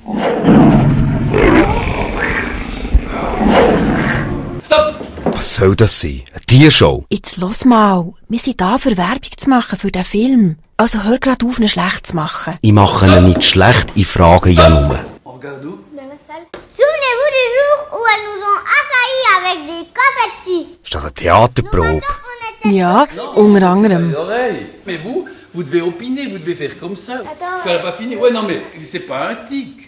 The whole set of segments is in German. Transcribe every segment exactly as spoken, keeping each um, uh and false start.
Stopp! Was soll das sein? Eine Tiershow? Jetzt los mal. Wir sind da, für Werbung zu machen für den Film. Also hör grad auf, ihn schlecht zu machen. Ich mache ihn nicht schlecht, ich frage ja nur. On regarde où? Souvenez-vous du jour où elles nous ont assaillis avec des confettis. Ist das eine Theaterprobe? Ja, unter anderem. L'oreille. Mais vous, vous devez opiner, vous devez faire comme ça. Attends. Elle n'a pas fini. Ouais, non, mais c'est pas un tic.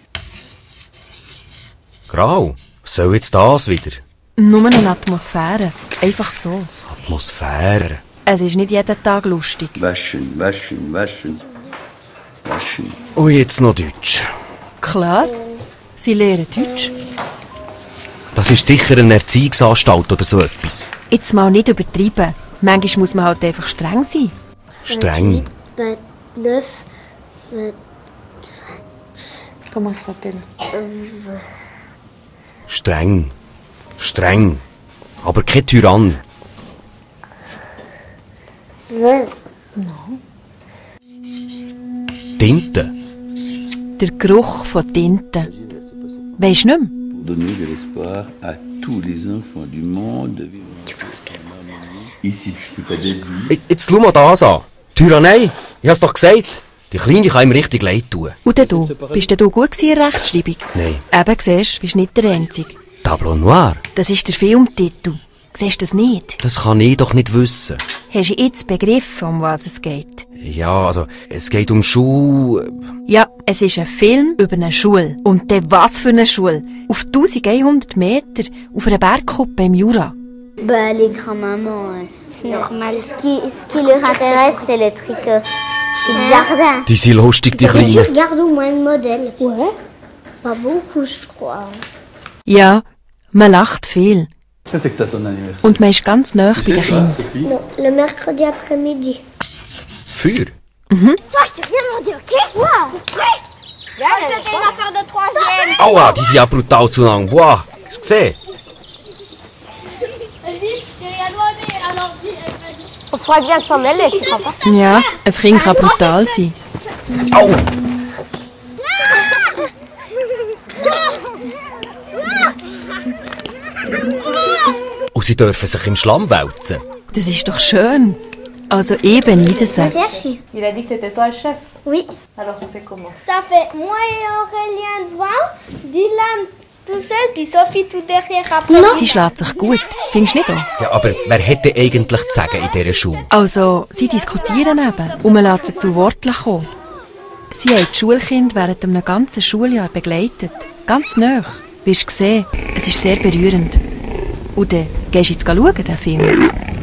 Grau, was soll jetzt das wieder? Nur eine Atmosphäre. Einfach so. Atmosphäre. Es ist nicht jeden Tag lustig. Waschen, waschen, waschen. Waschen. Und jetzt noch Deutsch. Klar, sie lehren Deutsch. Das ist sicher eine Erziehungsanstalt oder so etwas. Jetzt mal nicht übertreiben. Manchmal muss man halt einfach streng sein. Streng. vingt-neuf, vingt... Comment ça s'appelle? Streng. Streng. Aber kein Tyrann. vingt. Tinte. Der Geruch von Tinte. Weisst du nicht mehr? Donner de l'espoir à tous les enfants du monde. Tu penses qu'elle Ici, je peux pas début. Jetzt schau mal das an. Tyrannei. Ich hab's doch gesagt. Die Kleine kann ihm richtig leid tun. Und denn du? Bist denn du gut gewesen in der Rechtschreibung? Nein. Eben, siehst du, bist nicht der Einzige. Tableau Noir. Das ist der Filmtitel. Siehst du das nicht? Das kann ich doch nicht wissen. Hast du jetzt begriffen, um was es geht? Ja, also, es geht um Schule. Ja, es ist ein Film über eine Schule. Und dann was für eine Schule? Auf elfhundert Meter, auf einer Bergkuppe im Jura. Bah, les grands-mamans, hein. C'est normal. Ce qui, ce qui leur intéresse, c'est le tricot. Et le jardin. Die sind lustig, die Et tu Kleinen. regardes au moins le modèle. Ouais. Pas beaucoup, je crois. Ja, man lacht viel. Quand c'est que t'as ton anniversaire? Und man ist ganz nah bei den Kindern. Sophie? Non, le mercredi après-midi. Feuer. Toi, je t'ai bien demandé, ok? Wow. Prêt? C'était une affaire de troisième. Aua, die sind ja brutal zueinander. Boah, hast du gesehen? On pourrait bien s'en mêler, tu crois pas? Ja, ein Kind kann brutal sein. Au! Und sie dürfen sich im Schlamm wälzen. Das ist doch schön. Also eben nicht C'est sagen. Archie. Il a dit que t'étais toi le chef. Oui. Alors on fait comment? Ça fait moi et Aurélien devant, Dylan tout seul, puis Sophie tout derrière après. Sie schlägt sich gut. Findest du nicht auch? Ja, aber wer hätte eigentlich zu sagen in dieser Schule? Also, sie diskutieren eben und man lässt sie zu Wort kommen. Sie haben die Schulkinder während einem ganzen Schuljahr begleitet. Ganz nah. Wirst du sehen, es ist sehr berührend. Und dann gehst du jetzt schauen, den Film.